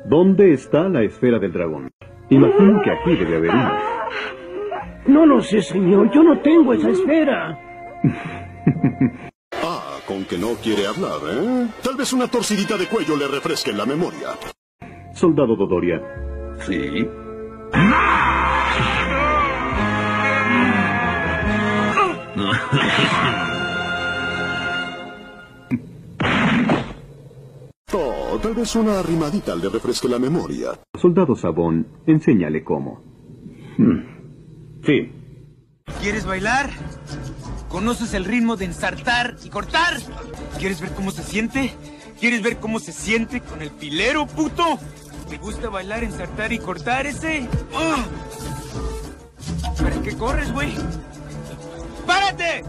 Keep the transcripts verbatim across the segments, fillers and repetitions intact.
¿Dónde está la esfera del dragón? Imagino que aquí debe haber una. No lo sé, señor. Yo no tengo esa esfera. Ah, con que no quiere hablar, ¿eh? Tal vez una torcidita de cuello le refresque la memoria. Soldado Dodoria. Sí. Oh, tal vez una arrimadita le refresque la memoria. Soldado Sabón, enséñale cómo. Hmm. Sí. ¿Quieres bailar? ¿Conoces el ritmo de ensartar y cortar? ¿Quieres ver cómo se siente? ¿Quieres ver cómo se siente con el filero, puto? ¿Te gusta bailar, ensartar y cortar ese? ¡Oh! ¿Para qué corres, güey? ¡Párate!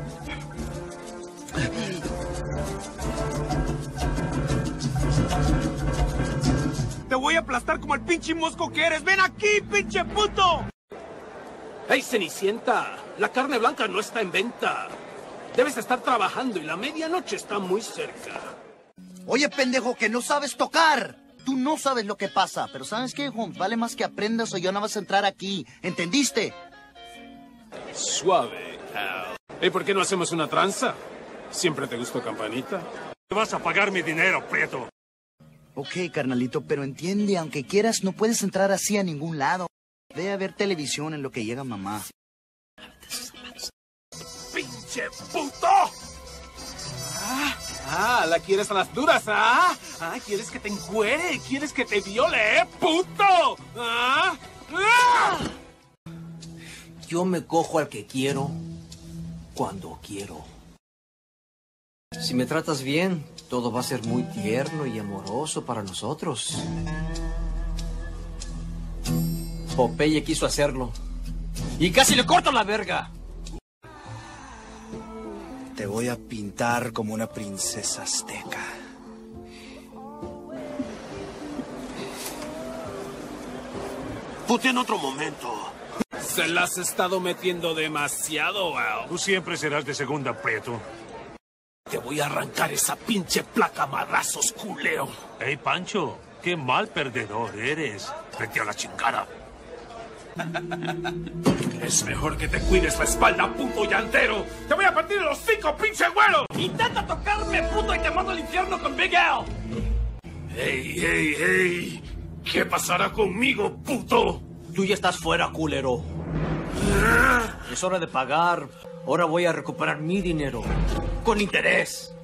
Te voy a aplastar como el pinche mosco que eres. ¡Ven aquí, pinche puto! ¡Hey, Cenicienta! La carne blanca no está en venta. Debes estar trabajando y la medianoche está muy cerca. Oye, pendejo, que no sabes tocar. Tú no sabes lo que pasa. Pero ¿sabes qué, Juan? Vale más que aprendas o yo no vas a entrar aquí. ¿Entendiste? Suave, Hal. ¿Y por qué no hacemos una tranza? ¿Siempre te gustó Campanita? Te vas a pagar mi dinero, Prieto. Ok, carnalito, pero entiende, aunque quieras, no puedes entrar así a ningún lado. Ve a ver televisión en lo que llega mamá. ¡Pinche puto! Ah, ah, ¿la quieres a las duras, ah? Ah, ¿quieres que te encuere? ¿Quieres que te viole, eh, puto? ¿Ah? ¡Ah! Yo me cojo al que quiero, cuando quiero. Si me tratas bien, todo va a ser muy tierno y amoroso para nosotros. Popeye quiso hacerlo. Y casi le corto la verga. Te voy a pintar como una princesa azteca. Pute en otro momento. Se la has estado metiendo demasiado, Al. Tú siempre serás de segunda, Prieto. Te voy a arrancar esa pinche placa a madrazos, culeo. Hey, Pancho, qué mal perdedor eres. Vete a la chingada. Es mejor que te cuides la espalda, puto llantero. Te voy a partir los cinco, pinche güero. Intenta tocarme, puto, y te mando al infierno con Big Al. Hey, hey, hey. ¿Qué pasará conmigo, puto? Tú ya estás fuera, culero. Es hora de pagar. Ahora voy a recuperar mi dinero. Con interés.